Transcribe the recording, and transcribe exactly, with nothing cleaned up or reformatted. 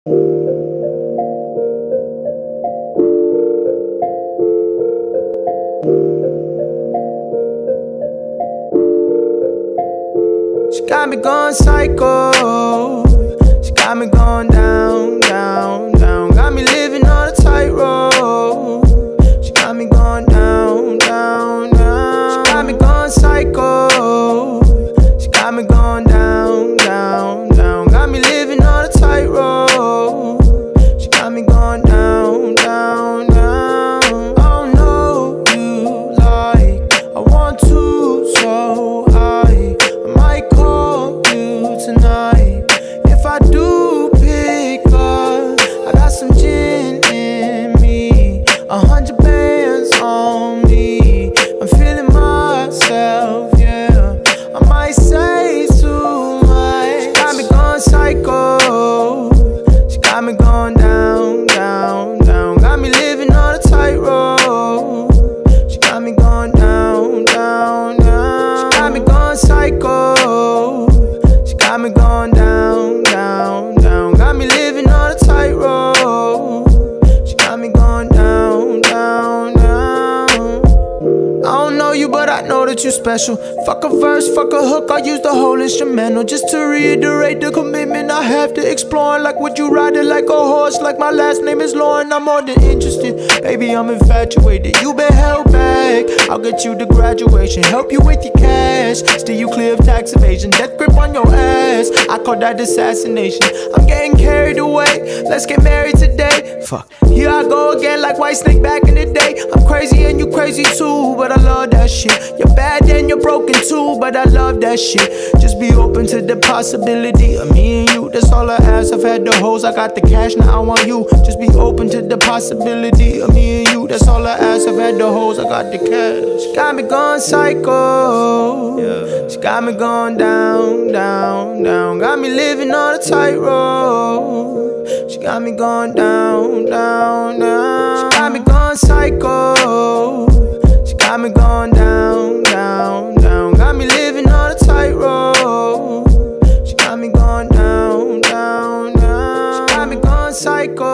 She got me going psycho. She got me going down, down, down. Got me living on a tightrope. She got me going down, down, down. She got me going psycho. She got me going down, down, down. Got me living on a tightrope. She got me going down, down, down. Oh no, you like I want to, so I, I might call you tonight. If I do pick up, I got some gin in me, a hundred bands on me. I'm feeling myself, yeah. I might say too much. She got me going psycho. She got me going down, down, down. Got me living on a tightrope. She got me going down, down, down. She got me going psycho. She got me going down, down, down. Got me living on a tightrope. She got me going down, down, down. I don't know you, but I know that you special. Fuck a verse, fuck a hook, I use the whole instrumental. Just to reiterate the commitment I have to exploring. Like, would you ride it like a horse? Like my last name is Lauren, I'm more than interested. Baby, I'm infatuated, you been held back. I'll get you to graduation, help you with your cash, steer you clear of tax evasion, death grip on your ass. I call that assassination. I'm getting carried away, let's get married today. Fuck, here I go again like Whitesnake back in the day. I'm crazy and you crazy too, but I love that shit. You're bad and you're broken too, but I love that shit. Just be open to the possibility of me and you, that's all I ask. I've had the hoes, I got the cash, now I want you. Just be open to the possibility of me and you, that's all I ask. I've had the hoes, I got the cash. She got me going psycho, yeah. She got me going down, down, down. Got me living on a tightrope. She got me going down, down, down. She got me going psycho. She got me going down, down, down. Got me living on a tightrope. She got me going down, down, down. She got me going psycho.